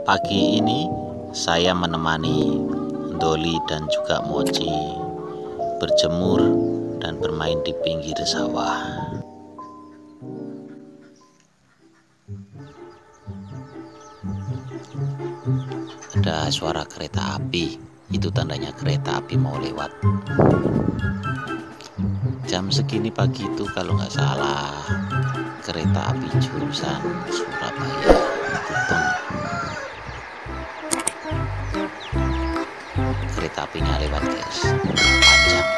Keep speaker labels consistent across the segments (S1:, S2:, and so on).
S1: Pagi ini saya menemani Doli dan juga Mochi berjemur dan bermain di pinggir sawah. Ada suara kereta api, itu tandanya kereta api mau lewat. Jam segini pagi itu kalau nggak salah kereta api jurusan Surabaya Gubeng. Kereta apinya lewat guys, panjang.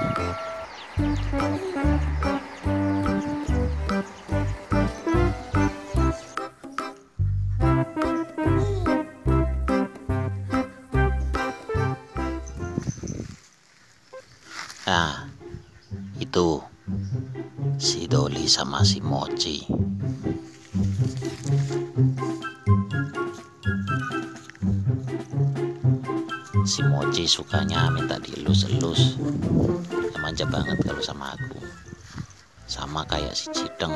S1: Nah, itu si Doli sama si Mochi. Si Mochi sukanya minta dielus-elus, manja banget kalau sama aku, sama kayak si Cideng.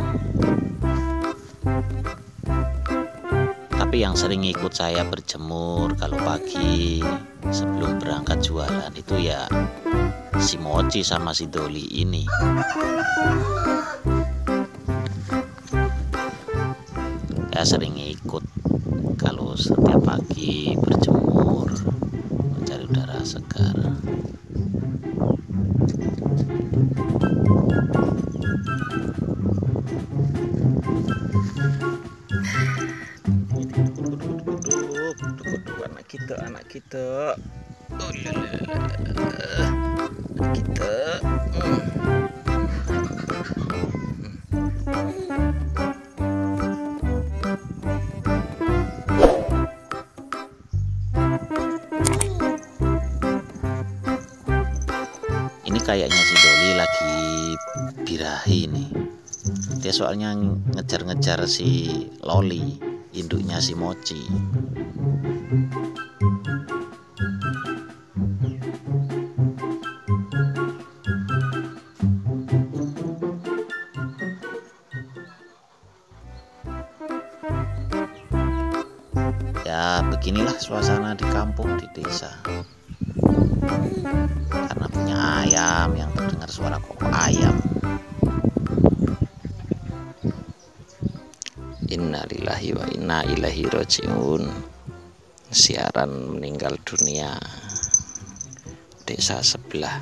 S1: Tapi yang sering ikut saya berjemur kalau pagi sebelum berangkat jualan itu ya si Mochi sama si Doli ini. Saya sering ikut kalau setiap pagi berjemur mencari udara segar. Duduk anak kita. Oh, anak kita. Ini kayaknya si Doli lagi birahi nih. Dia soalnya ngejar-ngejar si Loli, induknya si Mochi. Ya beginilah suasana di kampung, di desa. Karena punya ayam yang terdengar suara koko ayam. Innalillahi wa inna ilaihi rajiun. Siaran meninggal dunia desa sebelah.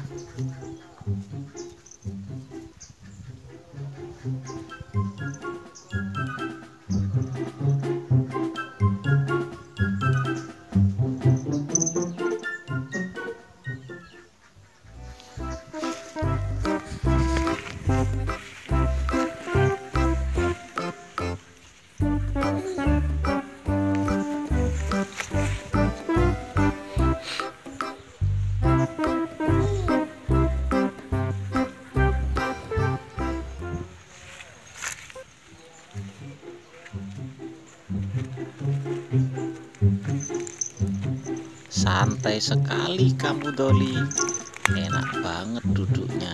S1: Santai sekali kamu Doli, enak banget duduknya.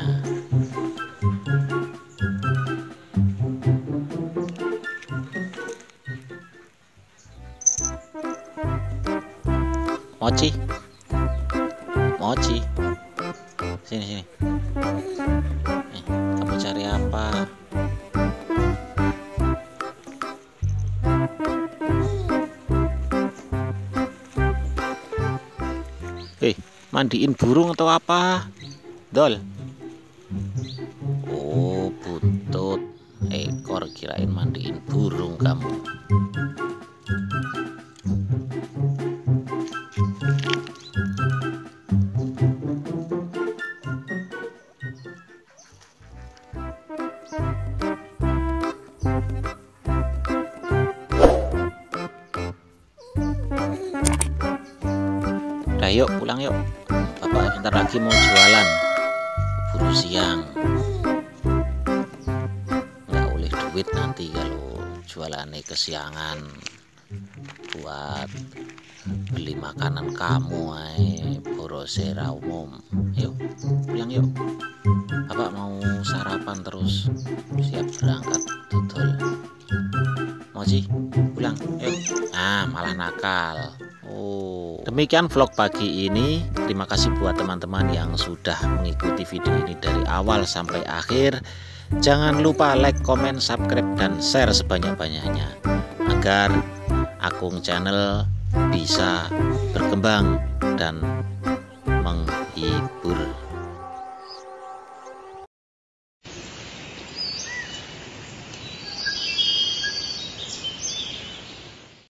S1: Mochi, Mochi, sini. Kamu cari apa? Mandiin burung atau apa, Dol? Oh, butut ekor, kirain mandiin burung kamu. Udah yuk, pulang yuk. Bapak bentar lagi mau jualan, buru siang. Nggak boleh duit nanti kalau jualannya kesiangan. Buat beli makanan kamu, borosera umum. Yuk, pulang yuk. Bapak mau sarapan terus, siap berangkat dodol. Mochi, pulang, yuk. Nah. Nah, malah nakal. Demikian vlog pagi ini. Terima kasih buat teman-teman yang sudah mengikuti video ini dari awal sampai akhir. Jangan lupa like, comment, subscribe, dan share sebanyak-banyaknya agar Akung Channel bisa berkembang dan menghibur.